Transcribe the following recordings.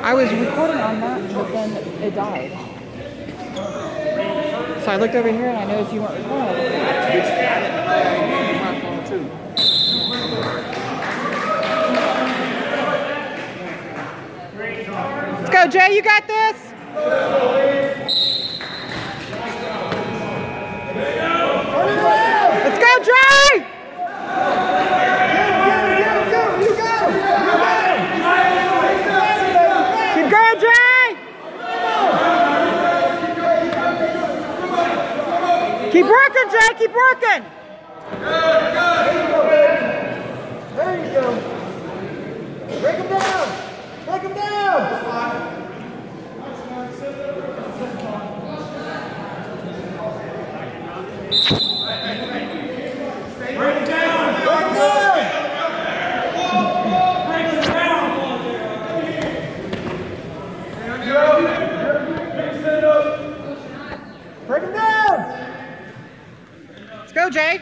I was recording on that, but then it died. So I looked over here and I noticed you weren't recording. My phone too. Let's go, Jay. You got this. Let's go, Jay. Keep going, Jay. Keep working, Jay. Keep working. There you go. Break him down. Break him down. Break it down. Break it down. Break it down. Break him down. Let's go, Jay.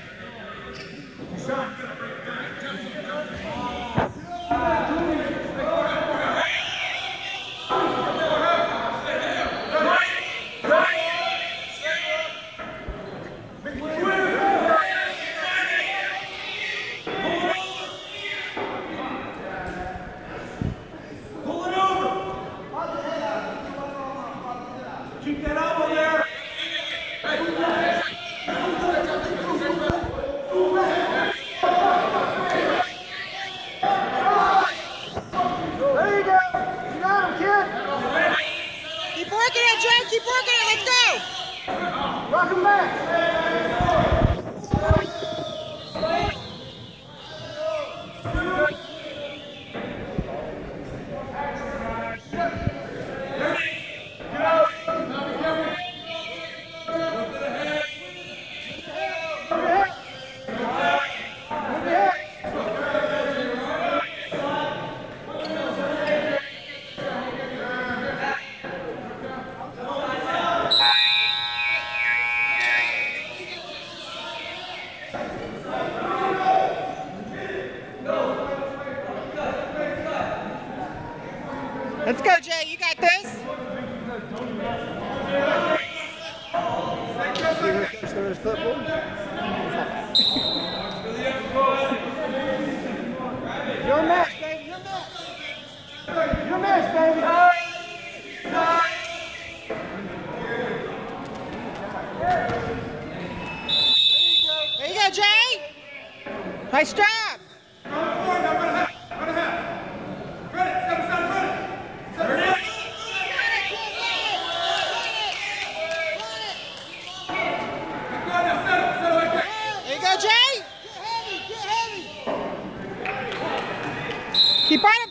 Keep that elbow there. There you go. You got him, kid. Keep working it, Jay. Keep working it. Let's go. Rock him back. Let's go, Jay. You got this. Your match, baby. Your match. Your match, baby. There you go, Jay. Nice job. There you go, Jay. Get heavy. Get heavy. Keep on it.